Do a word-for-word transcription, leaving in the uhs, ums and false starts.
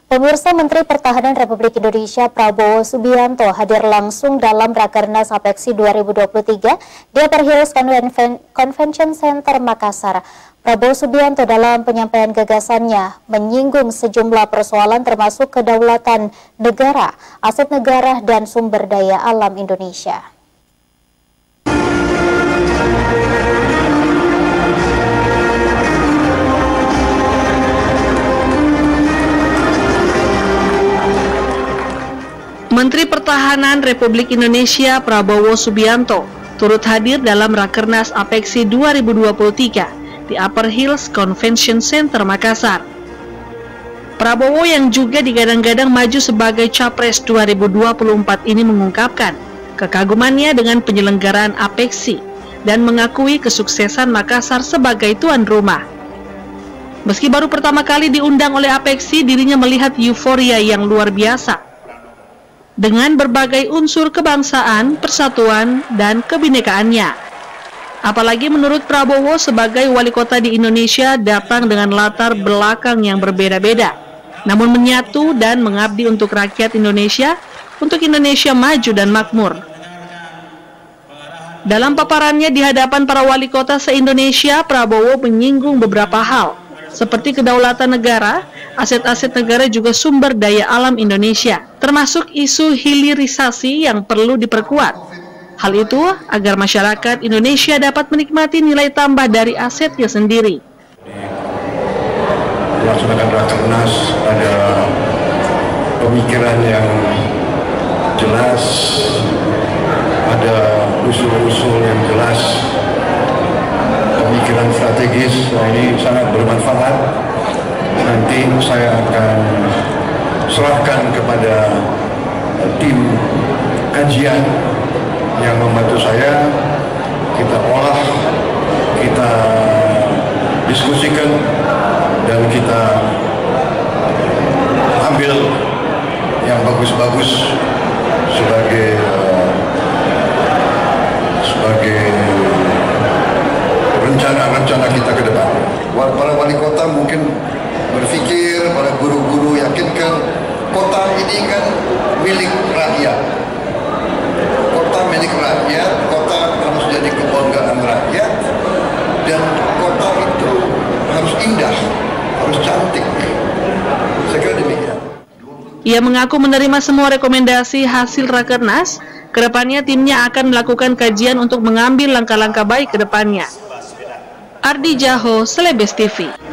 Pemirsa, Menteri Pertahanan Republik Indonesia Prabowo Subianto hadir langsung dalam Rakernas APEKSI dua ribu dua puluh tiga di Upper Hills Convention Center Makassar. Prabowo Subianto dalam penyampaian gagasannya menyinggung sejumlah persoalan termasuk kedaulatan negara, aset negara, dan sumber daya alam Indonesia. Menteri Pertahanan Republik Indonesia Prabowo Subianto turut hadir dalam Rakernas APEKSI dua ribu dua puluh tiga di Upper Hills Convention Center Makassar. Prabowo yang juga digadang-gadang maju sebagai Capres dua ribu dua puluh empat ini mengungkapkan kekagumannya dengan penyelenggaraan APEKSI dan mengakui kesuksesan Makassar sebagai tuan rumah. Meski baru pertama kali diundang oleh APEKSI, dirinya melihat euforia yang luar biasa dengan berbagai unsur kebangsaan, persatuan, dan kebinekaannya. Apalagi menurut Prabowo, sebagai wali kota di Indonesia datang dengan latar belakang yang berbeda-beda, namun menyatu dan mengabdi untuk rakyat Indonesia, untuk Indonesia maju dan makmur. Dalam paparannya di hadapan para wali kota se-Indonesia, Prabowo menyinggung beberapa hal, seperti kedaulatan negara, aset-aset negara, juga sumber daya alam Indonesia, termasuk isu hilirisasi yang perlu diperkuat. Hal itu agar masyarakat Indonesia dapat menikmati nilai tambah dari asetnya sendiri. Melaksanakan Rakernas ada pemikiran yang jelas, ada usul-usul yang jelas, pemikiran strategis. Nah, ini sangat bermanfaat. Nanti saya akan serahkan kepada tim kajian yang membantu saya. Kita olah, kita diskusikan, dan kita ambil yang bagus-bagus sebagai sebagai rencana-rencana kita ke depan. Para wali kota mungkin berpikir, para guru-guru yakinkan kota ini kan milik rakyat. Kota milik rakyat, kota harus jadi kebanggaan rakyat, dan kota itu harus indah, harus cantik. Saya kira demikian. Ia mengaku menerima semua rekomendasi hasil Rakernas. Kedepannya timnya akan melakukan kajian untuk mengambil langkah-langkah baik ke depannya. Ardi Jaho, Selebes T V.